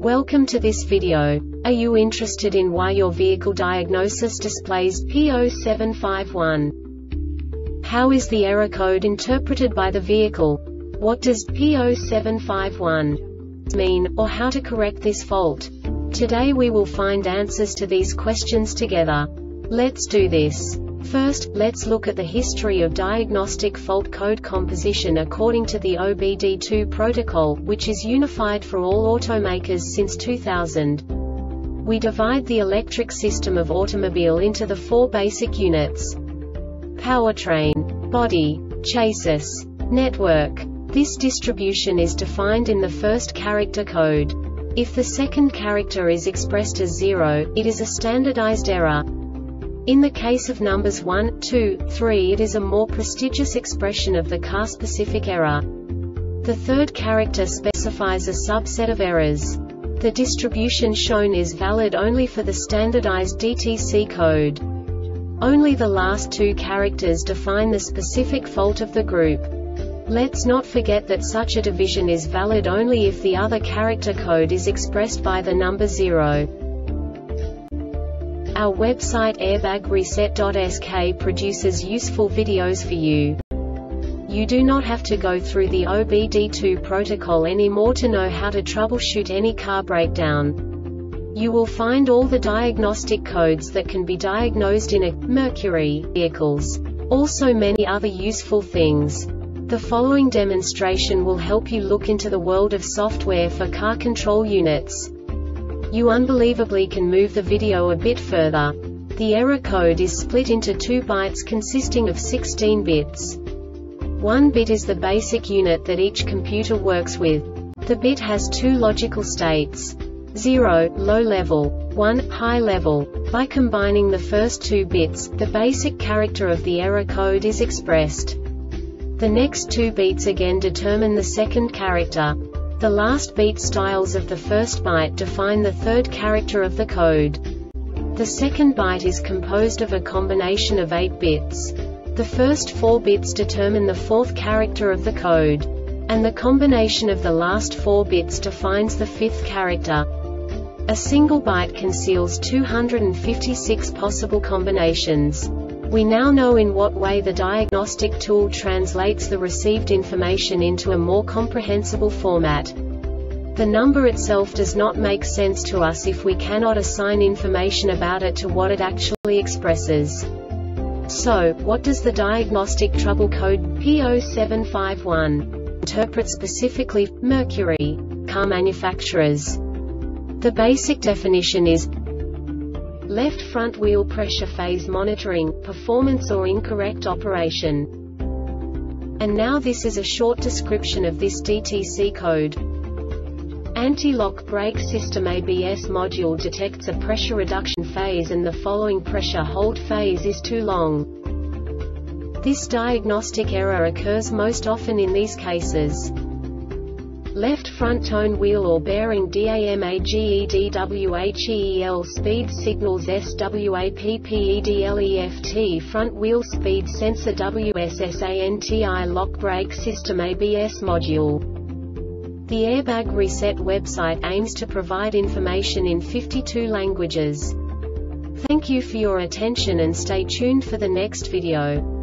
Welcome to this video. Are you interested in why your vehicle diagnosis displays P0751? How is the error code interpreted by the vehicle? What does P0751 mean, or how to correct this fault? Today we will find answers to these questions together. Let's do this. First, let's look at the history of diagnostic fault code composition according to the OBD2 protocol, which is unified for all automakers since 2000. We divide the electric system of automobile into the four basic units: powertrain, body, chassis, network. This distribution is defined in the first character code. If the second character is expressed as 0, it is a standardized error. In the case of numbers 1, 2, 3, it is a more prestigious expression of the car-specific error. The third character specifies a subset of errors. The distribution shown is valid only for the standardized DTC code. Only the last two characters define the specific fault of the group. Let's not forget that such a division is valid only if the other character code is expressed by the number 0. Our website airbagreset.sk produces useful videos for you. You do not have to go through the OBD2 protocol anymore to know how to troubleshoot any car breakdown. You will find all the diagnostic codes that can be diagnosed in a Mercury vehicles. Also many other useful things. The following demonstration will help you look into the world of software for car control units. You unbelievably can move the video a bit further. The error code is split into 2 bytes consisting of 16 bits. 1 bit is the basic unit that each computer works with. The bit has 2 logical states: 0, low level, 1, high level. By combining the first 2 bits, the basic character of the error code is expressed. The next 2 beats again determine the second character. The last beat styles of the first byte define the third character of the code. The second byte is composed of a combination of 8 bits. The first 4 bits determine the fourth character of the code. And the combination of the last 4 bits defines the fifth character. A single byte conceals 256 possible combinations. We now know in what way the diagnostic tool translates the received information into a more comprehensible format. The number itself does not make sense to us if we cannot assign information about it to what it actually expresses. So, what does the diagnostic trouble code P0751 interpret specifically for Mercury car manufacturers? The basic definition is left front wheel pressure phase monitoring, performance or incorrect operation. And now this is a short description of this DTC code. Anti-lock brake system ABS module detects a pressure reduction phase and the following pressure hold phase is too long. This diagnostic error occurs most often in these cases: left front tone wheel or bearing DAMAGEDWHEEL speed signals SWAPPEDLEFT front wheel speed sensor WSSANTI lock brake system ABS module. The Airbag Reset website aims to provide information in 52 languages. Thank you for your attention and stay tuned for the next video.